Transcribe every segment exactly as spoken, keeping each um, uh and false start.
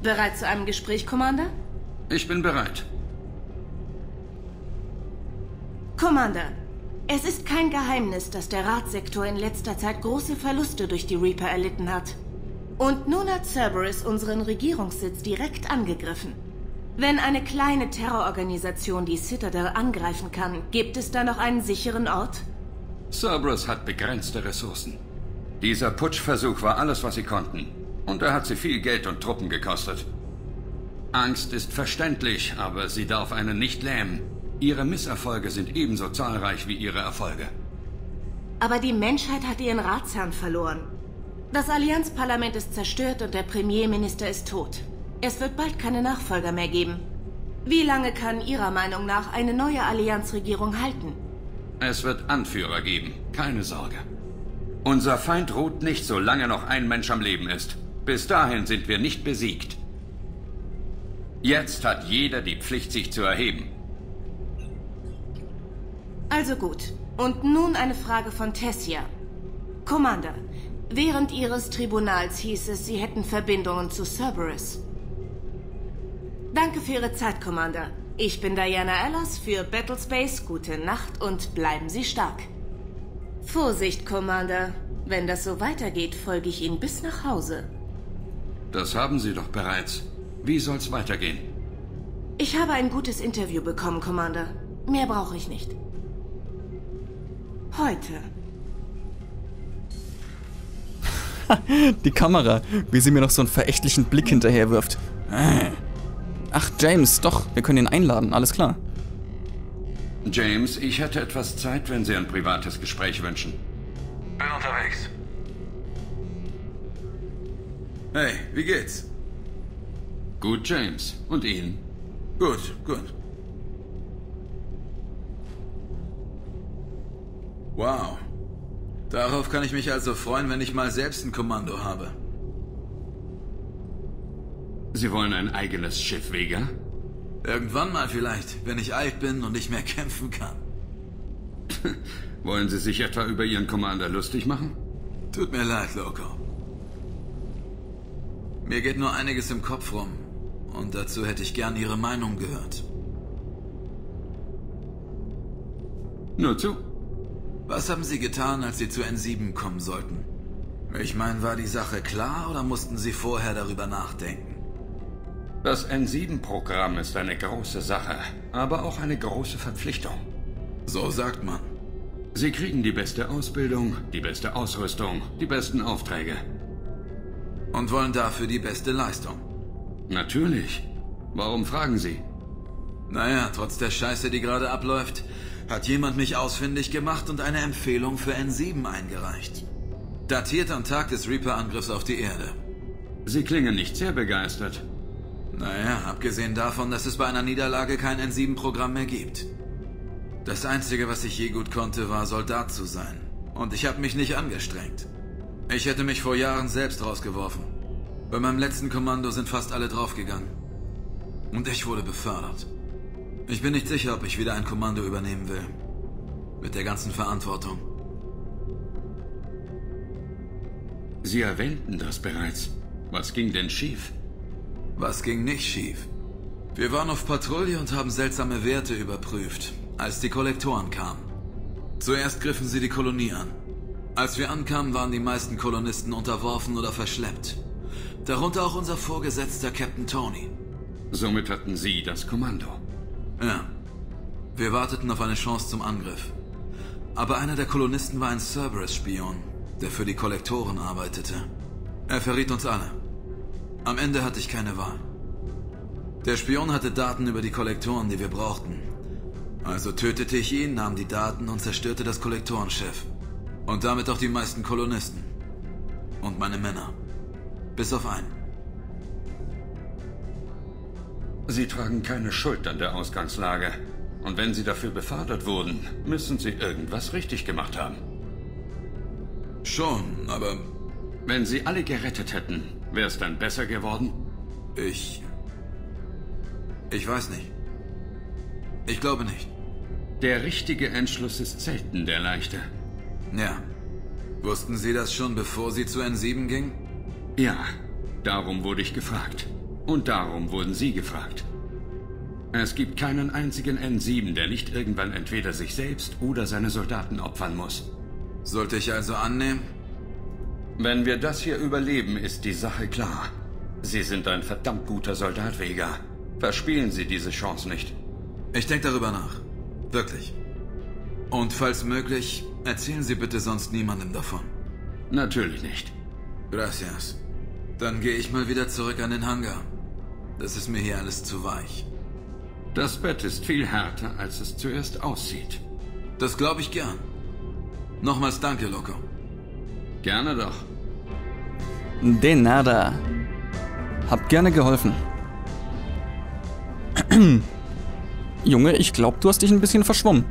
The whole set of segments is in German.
Bereit zu einem Gespräch, Commander? Ich bin bereit. Commander, es ist kein Geheimnis, dass der Ratssektor in letzter Zeit große Verluste durch die Reaper erlitten hat. Und nun hat Cerberus unseren Regierungssitz direkt angegriffen. Wenn eine kleine Terrororganisation die Citadel angreifen kann, gibt es da noch einen sicheren Ort? Cerberus hat begrenzte Ressourcen. Dieser Putschversuch war alles, was sie konnten. Und er hat sie viel Geld und Truppen gekostet. Angst ist verständlich, aber sie darf einen nicht lähmen. Ihre Misserfolge sind ebenso zahlreich wie ihre Erfolge. Aber die Menschheit hat ihren Ratsherrn verloren. Das Allianzparlament ist zerstört und der Premierminister ist tot. Es wird bald keine Nachfolger mehr geben. Wie lange kann Ihrer Meinung nach eine neue Allianzregierung halten? Es wird Anführer geben, keine Sorge. Unser Feind ruht nicht, solange noch ein Mensch am Leben ist. Bis dahin sind wir nicht besiegt. Jetzt hat jeder die Pflicht, sich zu erheben. Also gut. Und nun eine Frage von Tessia. Commander, während Ihres Tribunals hieß es, Sie hätten Verbindungen zu Cerberus. Danke für Ihre Zeit, Commander. Ich bin Diana Ellers für Battlespace. Gute Nacht und bleiben Sie stark. Vorsicht, Commander. Wenn das so weitergeht, folge ich Ihnen bis nach Hause. Das haben Sie doch bereits. Wie soll's weitergehen? Ich habe ein gutes Interview bekommen, Commander. Mehr brauche ich nicht. Heute. Die Kamera, wie sie mir noch so einen verächtlichen Blick hinterher wirft. Ach, James, doch, wir können ihn einladen, alles klar. James, ich hätte etwas Zeit, wenn Sie ein privates Gespräch wünschen. Bin unterwegs. Hey, wie geht's? Gut, James. Und Ihnen? Gut, gut. Wow. Darauf kann ich mich also freuen, wenn ich mal selbst ein Kommando habe. Sie wollen ein eigenes Schiff, Vega? Irgendwann mal vielleicht, wenn ich alt bin und nicht mehr kämpfen kann. Wollen Sie sich etwa über Ihren Commander lustig machen? Tut mir leid, Loco. Mir geht nur einiges im Kopf rum. Und dazu hätte ich gern Ihre Meinung gehört. Nur zu. Was haben Sie getan, als Sie zu N sieben kommen sollten? Ich meine, war die Sache klar oder mussten Sie vorher darüber nachdenken? Das N sieben Programm ist eine große Sache, aber auch eine große Verpflichtung. So sagt man. Sie kriegen die beste Ausbildung, die beste Ausrüstung, die besten Aufträge. Und wollen dafür die beste Leistung. Natürlich. Warum fragen Sie? Naja, trotz der Scheiße, die gerade abläuft, hat jemand mich ausfindig gemacht und eine Empfehlung für N sieben eingereicht. Datiert am Tag des Reaper-Angriffs auf die Erde. Sie klingen nicht sehr begeistert. Naja, abgesehen davon, dass es bei einer Niederlage kein N sieben Programm mehr gibt. Das Einzige, was ich je gut konnte, war Soldat zu sein. Und ich habe mich nicht angestrengt. Ich hätte mich vor Jahren selbst rausgeworfen. Bei meinem letzten Kommando sind fast alle draufgegangen. Und ich wurde befördert. Ich bin nicht sicher, ob ich wieder ein Kommando übernehmen will. Mit der ganzen Verantwortung. Sie erwähnten das bereits. Was ging denn schief? Was ging nicht schief? Wir waren auf Patrouille und haben seltsame Werte überprüft, als die Kollektoren kamen. Zuerst griffen sie die Kolonie an. Als wir ankamen, waren die meisten Kolonisten unterworfen oder verschleppt. Darunter auch unser Vorgesetzter Captain Tony. Somit hatten Sie das Kommando. Ja. Wir warteten auf eine Chance zum Angriff. Aber einer der Kolonisten war ein Cerberus-Spion, der für die Kollektoren arbeitete. Er verriet uns alle. Am Ende hatte ich keine Wahl. Der Spion hatte Daten über die Kollektoren, die wir brauchten. Also tötete ich ihn, nahm die Daten und zerstörte das Kollektorenschiff. Und damit auch die meisten Kolonisten. Und meine Männer. Bis auf einen. Sie tragen keine Schuld an der Ausgangslage. Und wenn Sie dafür befördert wurden, müssen Sie irgendwas richtig gemacht haben. Schon, aber... Wenn Sie alle gerettet hätten, wäre es dann besser geworden? Ich... Ich weiß nicht. Ich glaube nicht. Der richtige Entschluss ist selten der leichte. Ja. Wussten Sie das schon, bevor Sie zu N sieben gingen? Ja, darum wurde ich gefragt. Und darum wurden Sie gefragt. Es gibt keinen einzigen N sieben, der nicht irgendwann entweder sich selbst oder seine Soldaten opfern muss. Sollte ich also annehmen? Wenn wir das hier überleben, ist die Sache klar. Sie sind ein verdammt guter Soldat, Vega. Verspielen Sie diese Chance nicht. Ich denke darüber nach. Wirklich. Und falls möglich, erzählen Sie bitte sonst niemandem davon. Natürlich nicht. Gracias. Dann gehe ich mal wieder zurück an den Hangar. Das ist mir hier alles zu weich. Das Bett ist viel härter, als es zuerst aussieht. Das glaube ich gern. Nochmals danke, Loco. Gerne doch. De nada. Hab gerne geholfen. Junge, ich glaube, du hast dich ein bisschen verschwommen.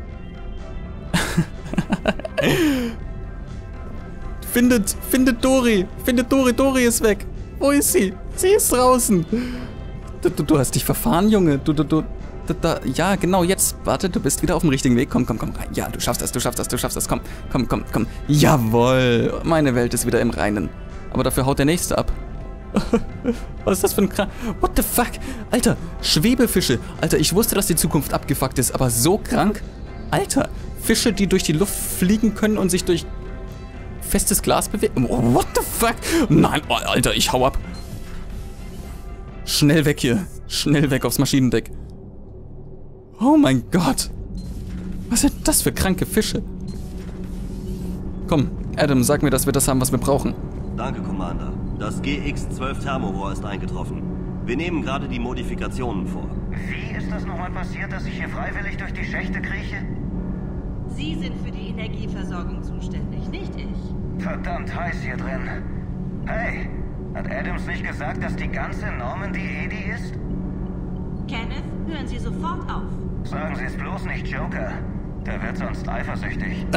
findet, findet Dori. Findet Dori. Dori ist weg. Wo ist sie? Sie ist draußen. Du, du, du hast dich verfahren, Junge. Du, du, du. Da, da, ja, genau, jetzt. Warte, du bist wieder auf dem richtigen Weg. Komm, komm, komm rein. Ja, du schaffst das, du schaffst das, du schaffst das. Komm, komm, komm, komm. Jawohl. Meine Welt ist wieder im Reinen. Aber dafür haut der Nächste ab. Was ist das für ein Krank... What the fuck? Alter, Schwebefische. Alter, ich wusste, dass die Zukunft abgefuckt ist, aber so krank? Alter, Fische, die durch die Luft fliegen können und sich durch festes Glas bewegen. Oh, what the fuck? Nein, oh, Alter, ich hau ab. Schnell weg hier. Schnell weg aufs Maschinendeck. Oh mein Gott. Was sind das für kranke Fische? Komm, Adam, sag mir, dass wir das haben, was wir brauchen. Danke, Commander. Das G X zwölf Thermorohr ist eingetroffen. Wir nehmen gerade die Modifikationen vor. Wie ist das nochmal passiert, dass ich hier freiwillig durch die Schächte krieche? Sie sind für die Energieversorgung zuständig, nicht ich. Verdammt heiß hier drin. Hey, hat Adams nicht gesagt, dass die ganze Normandy Edi ist? Kenneth, hören Sie sofort auf. Sagen Sie es bloß nicht Joker. Der wird sonst eifersüchtig.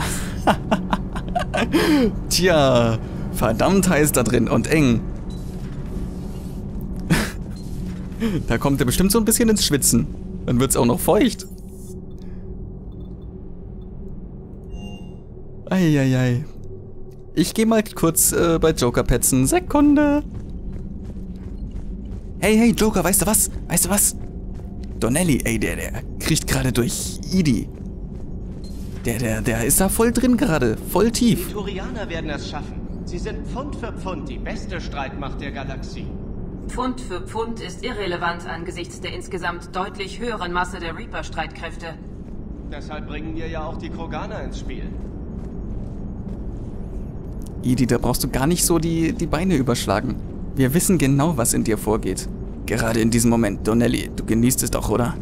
Tja, verdammt heiß da drin und eng. Da kommt er bestimmt so ein bisschen ins Schwitzen. Dann wird's auch noch feucht. Eieiei. Ich gehe mal kurz äh, bei Joker petzen. Sekunde. Hey, hey, Joker, weißt du was? Weißt du was? Donnelly, ey, der, der kriegt gerade durch Edie. Der, der, der ist da voll drin gerade. Voll tief. Die Turianer werden es schaffen. Sie sind Pfund für Pfund die beste Streitmacht der Galaxie. Pfund für Pfund ist irrelevant angesichts der insgesamt deutlich höheren Masse der Reaper-Streitkräfte. Deshalb bringen wir ja auch die Kroganer ins Spiel. Edie, da brauchst du gar nicht so die, die Beine überschlagen. Wir wissen genau, was in dir vorgeht. Gerade in diesem Moment. Donnelly, du genießt es doch, oder?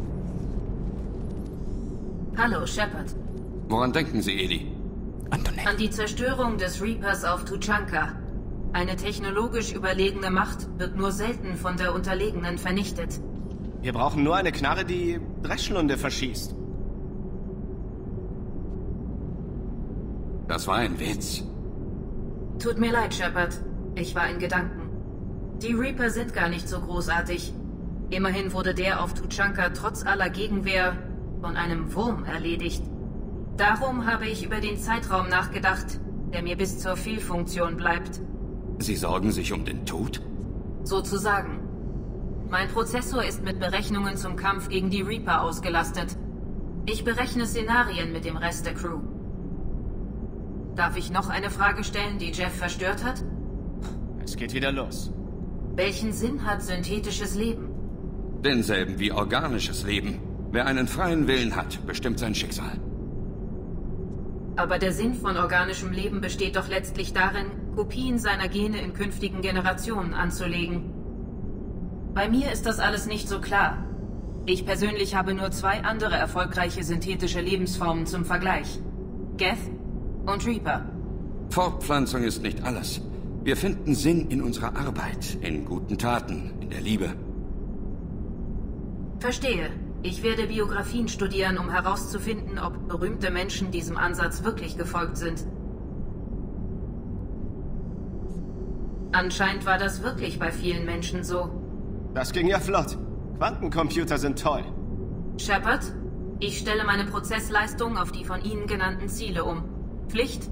Hallo, Shepard. Woran denken Sie, Edie? An Donnelly. An die Zerstörung des Reapers auf Tuchanka. Eine technologisch überlegene Macht wird nur selten von der Unterlegenen vernichtet. Wir brauchen nur eine Knarre, die Dreschlunde verschießt. Das war ein Witz. Tut mir leid, Shepard. Ich war in Gedanken. Die Reaper sind gar nicht so großartig. Immerhin wurde der auf Tuchanka trotz aller Gegenwehr von einem Wurm erledigt. Darum habe ich über den Zeitraum nachgedacht, der mir bis zur Fehlfunktion bleibt. Sie sorgen sich um den Tod? Sozusagen. Mein Prozessor ist mit Berechnungen zum Kampf gegen die Reaper ausgelastet. Ich berechne Szenarien mit dem Rest der Crew. Darf ich noch eine Frage stellen, die Jeff verstört hat? Es geht wieder los. Welchen Sinn hat synthetisches Leben? Denselben wie organisches Leben. Wer einen freien Willen hat, bestimmt sein Schicksal. Aber der Sinn von organischem Leben besteht doch letztlich darin, Kopien seiner Gene in künftigen Generationen anzulegen. Bei mir ist das alles nicht so klar. Ich persönlich habe nur zwei andere erfolgreiche synthetische Lebensformen zum Vergleich. Geth und Reaper. Fortpflanzung ist nicht alles. Wir finden Sinn in unserer Arbeit, in guten Taten, in der Liebe. Verstehe. Ich werde Biografien studieren, um herauszufinden, ob berühmte Menschen diesem Ansatz wirklich gefolgt sind. Anscheinend war das wirklich bei vielen Menschen so. Das ging ja flott. Quantencomputer sind toll. Shepard, ich stelle meine Prozessleistung auf die von Ihnen genannten Ziele um. Pflicht,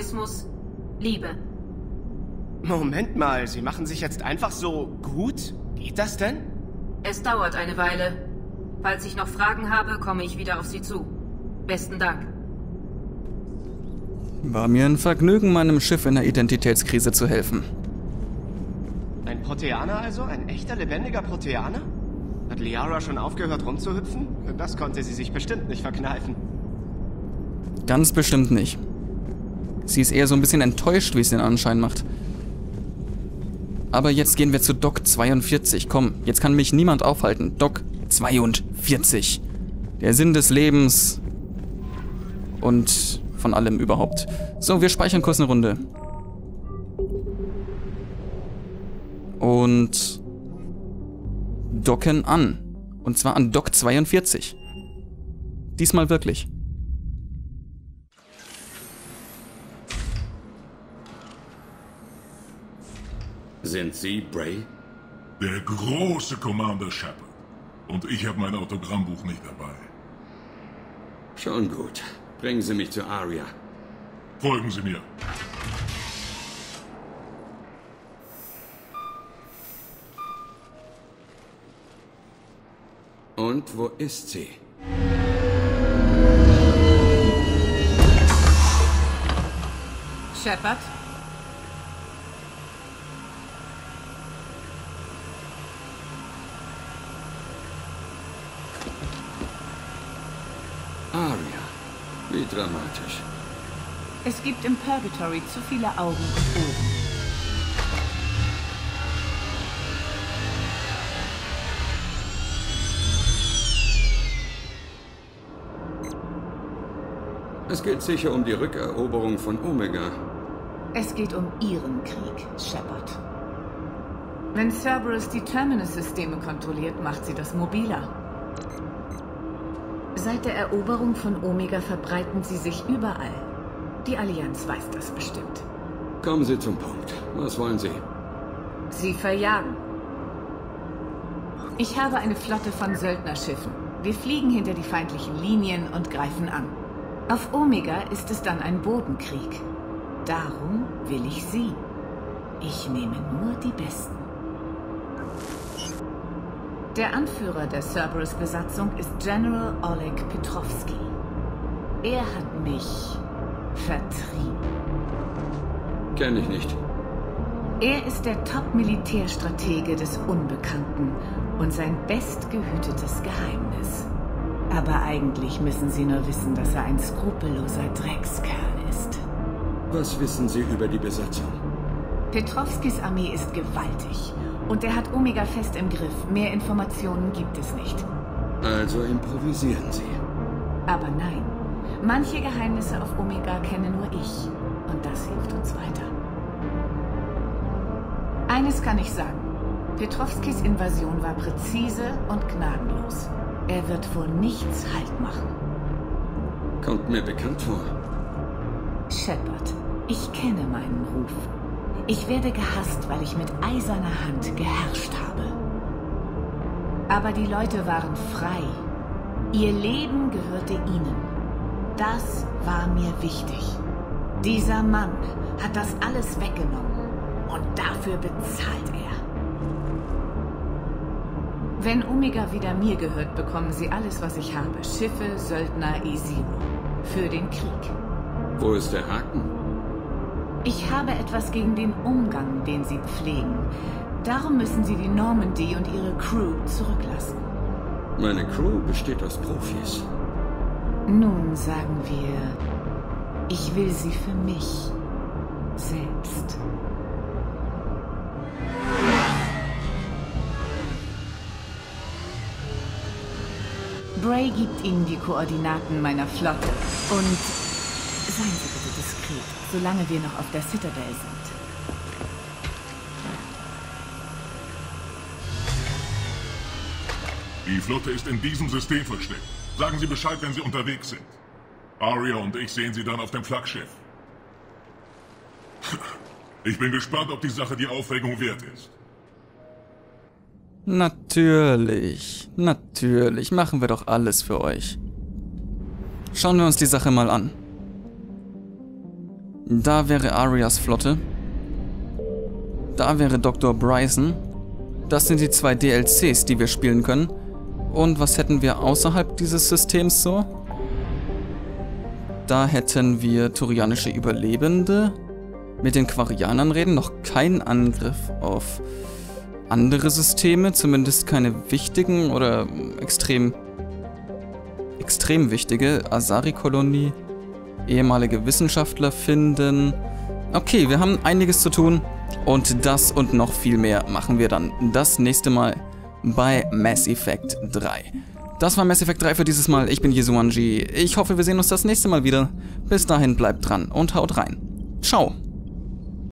Altruismus, Liebe. Moment mal, Sie machen sich jetzt einfach so gut? geht das denn? Es dauert eine Weile. Falls ich noch Fragen habe, komme ich wieder auf Sie zu. Besten Dank. War mir ein Vergnügen, meinem Schiff in der Identitätskrise zu helfen. Ein Proteaner also? Ein echter, lebendiger Proteaner? Hat Liara schon aufgehört rumzuhüpfen? Das konnte sie sich bestimmt nicht verkneifen. Ganz bestimmt nicht. Sie ist eher so ein bisschen enttäuscht, wie es den Anschein macht. Aber jetzt gehen wir zu Doc zweiundvierzig. Komm, jetzt kann mich niemand aufhalten. Doc zweiundvierzig. Der Sinn des Lebens und von allem überhaupt. So, wir speichern kurz eine Runde. Und docken an. Und zwar an Doc zweiundvierzig. Diesmal wirklich. Sind Sie Bray? Der große Commander Shepard. Und ich habe mein Autogrammbuch nicht dabei. Schon gut. Bringen Sie mich zu Aria. Folgen Sie mir. Und wo ist sie? Shepard? Aria. Wie dramatisch. Es gibt im Purgatory zu viele Augen und Ohren. Es geht sicher um die Rückeroberung von Omega. Es geht um Ihren Krieg, Shepard. Wenn Cerberus die Terminus-Systeme kontrolliert, macht sie das mobiler. Seit der Eroberung von Omega verbreiten sie sich überall. Die Allianz weiß das bestimmt. Kommen Sie zum Punkt. Was wollen Sie? Sie verjagen. Ich habe eine Flotte von Söldnerschiffen. Wir fliegen hinter die feindlichen Linien und greifen an. Auf Omega ist es dann ein Bodenkrieg. Darum will ich Sie. Ich nehme nur die Besten. Der Anführer der Cerberus-Besatzung ist General Oleg Petrovsky. Er hat mich vertrieben. Kenn ich nicht. Er ist der Top-Militärstratege des Unbekannten und sein bestgehütetes Geheimnis. Aber eigentlich müssen Sie nur wissen, dass er ein skrupelloser Dreckskerl ist. Was wissen Sie über die Besatzung? Petrovskys Armee ist gewaltig. Und er hat Omega fest im Griff. Mehr Informationen gibt es nicht. Also improvisieren Sie. Aber nein. Manche Geheimnisse auf Omega kenne nur ich. Und das hilft uns weiter. Eines kann ich sagen. Petrovskys Invasion war präzise und gnadenlos. Er wird vor nichts Halt machen. Kommt mir bekannt vor. Shepard, ich kenne meinen Ruf. Ich werde gehasst, weil ich mit eiserner Hand geherrscht habe. Aber die Leute waren frei. Ihr Leben gehörte ihnen. Das war mir wichtig. Dieser Mann hat das alles weggenommen. Und dafür bezahlt er. Wenn Omega wieder mir gehört, bekommen sie alles, was ich habe. Schiffe, Söldner, E-Zero. Für den Krieg. Wo ist der Haken? Ich habe etwas gegen den Umgang, den sie pflegen. Darum müssen sie die Normandy und ihre Crew zurücklassen. Meine Crew besteht aus Profis. Nun sagen wir, ich will sie für mich selbst. Bray gibt Ihnen die Koordinaten meiner Flotte. Und seien Sie bitte diskret, solange wir noch auf der Citadel sind. Die Flotte ist in diesem System versteckt. Sagen Sie Bescheid, wenn Sie unterwegs sind. Aria und ich sehen Sie dann auf dem Flaggschiff. Ich bin gespannt, ob die Sache die Aufregung wert ist. Natürlich, natürlich. Machen wir doch alles für euch. Schauen wir uns die Sache mal an. Da wäre Arias Flotte. Da wäre Doktor Bryson. Das sind die zwei D L Cs, die wir spielen können. Und was hätten wir außerhalb dieses Systems so? Da hätten wir turianische Überlebende. Mit den Quarianern reden. Noch kein Angriff auf andere Systeme. Zumindest keine wichtigen oder extrem, extrem wichtige. Asari-Kolonie. Ehemalige Wissenschaftler finden. Okay, wir haben einiges zu tun. Und das und noch viel mehr machen wir dann das nächste Mal bei Mass Effect drei. Das war Mass Effect drei für dieses Mal. Ich bin Yesuanji. Ich hoffe, wir sehen uns das nächste Mal wieder. Bis dahin bleibt dran und haut rein. Ciao.